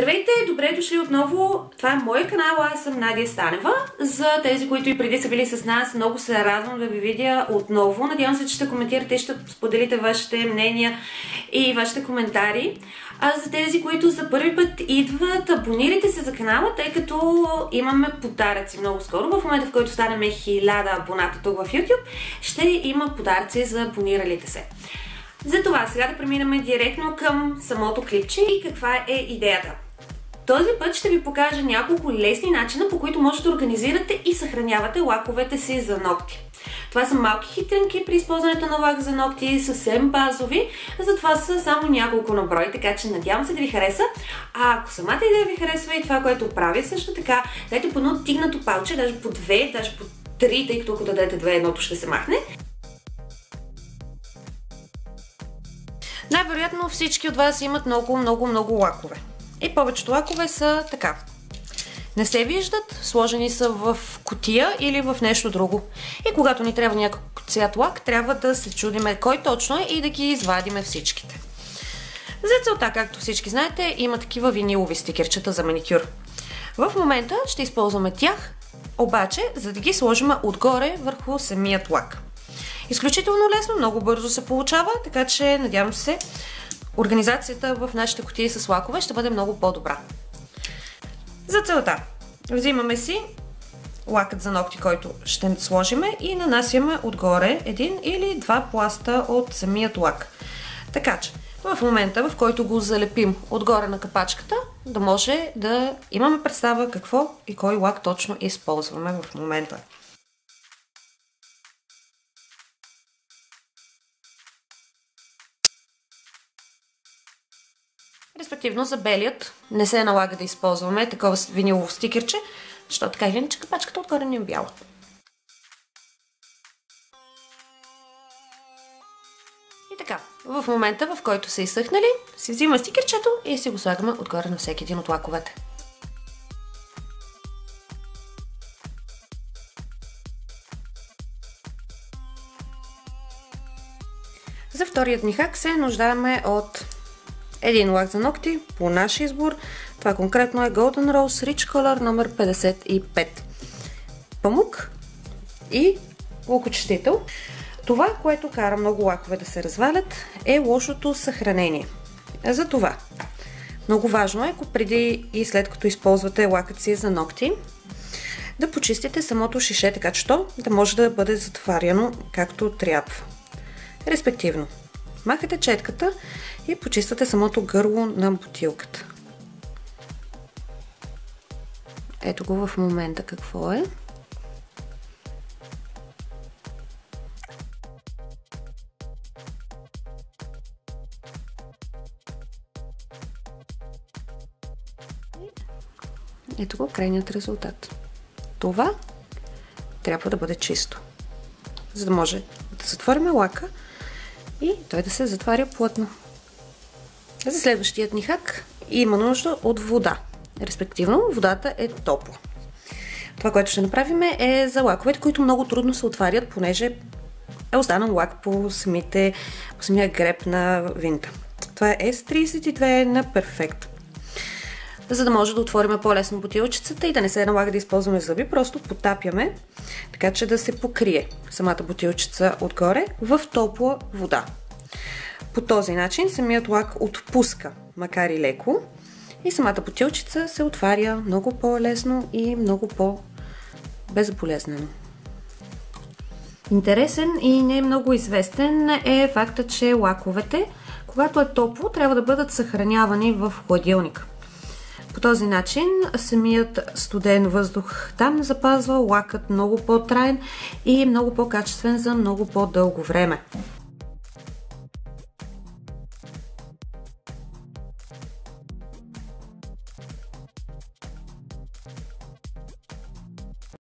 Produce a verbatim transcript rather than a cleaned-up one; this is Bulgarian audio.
Здравейте, добре дошли отново. Това е моя канал, аз съм Надя Станева. За тези, които и преди са били с нас, много се радвам да ви видя отново. Надявам се, че ще коментирате и ще споделите вашите мнения и вашите коментари. А за тези, които за първи път идват, абонирайте се за канала, тъй като имаме подаръци много скоро. В момента, в който станем хиляда абоната тук в YouTube, ще има подаръци за абониралите се. Затова сега да преминем директно към самото клипче и каква е идеята. Този път ще ви покажа няколко лесни начина, по които можете да организирате и съхранявате лаковете си за ногти. Това са малки хитринки при използването на лак за ногти, съвсем базови, затова са само няколко на брой, така че надявам се да ви хареса. А ако самата идея ви харесва и това, което правя, също така, дайте по едно тигнато палче, даже по две, даже по три, тъй като ако дадете две, едното ще се махне. Най-вероятно всички от вас имат много, много, много лакове. И повечето лакове са така. Не се виждат, сложени са в кутия или в нещо друго. И когато ни трябва някакъв цвят лак, трябва да се чудиме кой точно е и да ги извадиме всичките. За целта, както всички знаете, има такива винилови стикерчета за маникюр. В момента ще използваме тях, обаче, за да ги сложим отгоре върху самият лак. Изключително лесно, много бързо се получава, така че надявам се организацията в нашите кутии с лакове ще бъде много по-добра. За целта взимаме си лакът за ногти, който ще сложиме и нанасяме отгоре един или два пласта от самият лак. Така че в момента, в който го залепим отгоре на капачката, да може да имаме представа какво и кой лак точно използваме в момента. Респективно за белият не се налага да използваме такова винилово стикерче, защото така или иначе капачката отгоре не е бяла. И така, в момента, в който са изсъхнали, си взима стикерчето и си го слагаме отгоре на всеки един от лаковете. За вторият ни хак се нуждаем от един лак за ногти по наш избор. Това конкретно е Golden Rose Rich Color номер петдесет и пет. Памук и лакочистител. Това, което кара много лакове да се развалят, е лошото съхранение. Затова много важно е, ако преди и след като използвате лакът си за ногти, да почистите самото шише, така че то да може да бъде затваряно както трябва. Респективно, махате четката и почиствате самото гърло на бутилката. Ето го в момента какво е. Ето го крайният резултат. Това трябва да бъде чисто, за да може да затворим лака и той да се затваря плътно. За следващият ни хак има нужда от вода. Респективно, водата е топла. Това, което ще направим е за лаковете, които много трудно се отварят, понеже е останал лак по, самите, по самия греб на винта. Това е ес тридесет и две на Perfect. За да може да отворим по-лесно бутилчицата и да не се налага да използваме зъби, просто потапяме, така че да се покрие самата бутилчица отгоре в топла вода. По този начин самият лак отпуска, макар и леко, и самата бутилчица се отваря много по-лесно и много по-безболезнено. Интересен и не много известен е факта, че лаковете, когато е топло, трябва да бъдат съхранявани в хладилник. По този начин самият студен въздух там запазва лакът много по-траен и много по-качествен за много по-дълго време.